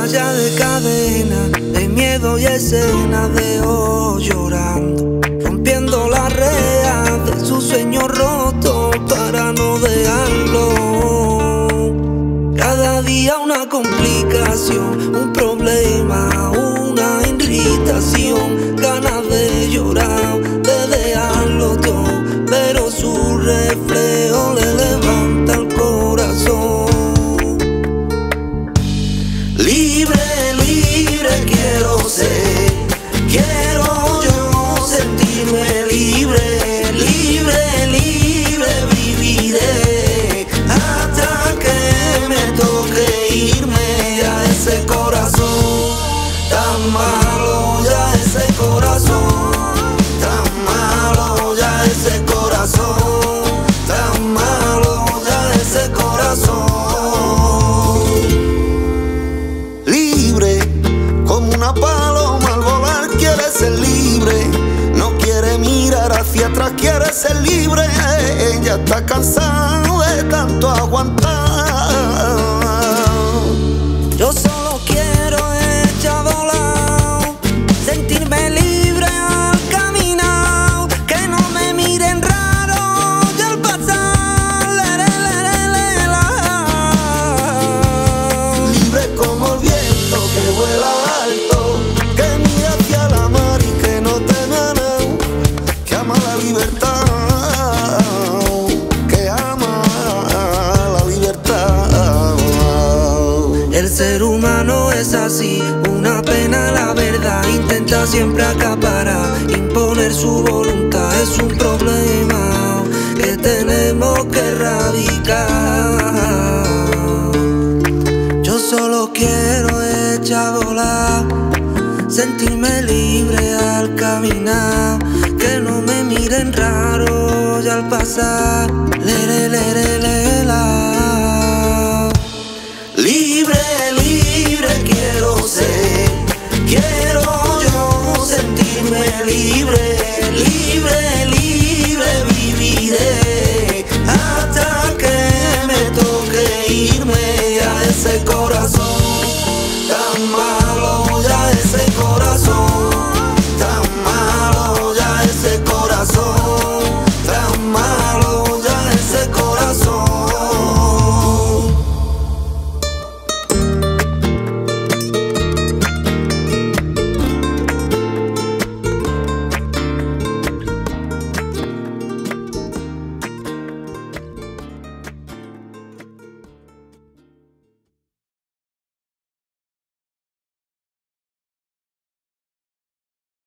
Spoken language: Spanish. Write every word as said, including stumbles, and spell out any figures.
ya de cadena, de miedo y escenas de hoy llorando, rompiendo las rejas de su sueño roto para no dejarlo. Cada día una complicación, un problema, una irritación, ganas de llorar, de dejarlo todo, pero su reflejo le levanta el corazón. Libre, libre quiero ser, quiero yo sentirme libre, libre, libre viviré hasta que me toque irme a ese corazón tan malo, ya ese corazón tan malo, ya ese corazón tan malo, ya ese corazón. Libre como una paloma al volar, quiere ser libre, no quiere mirar hacia atrás, quiere ser libre. Ella está cansada de tanto aguantar. Yo solo quiero echar a volar, sentirme libre al caminar, que no me miren raro y al pasar. Le, le, le, le, la. Libre como el viento que vuela alto, que mira hacia la mar y que no teme a nada, que ama la libertad, que ama la libertad. El ser humano es así, una pena la verdad, intenta siempre acaparar, imponer su voluntad, es un problema que tenemos que erradicar. Yo solo quiero echar a volar, sentirme libre al caminar, que no me miren raro y al pasar. Le, le, le, le, le, la.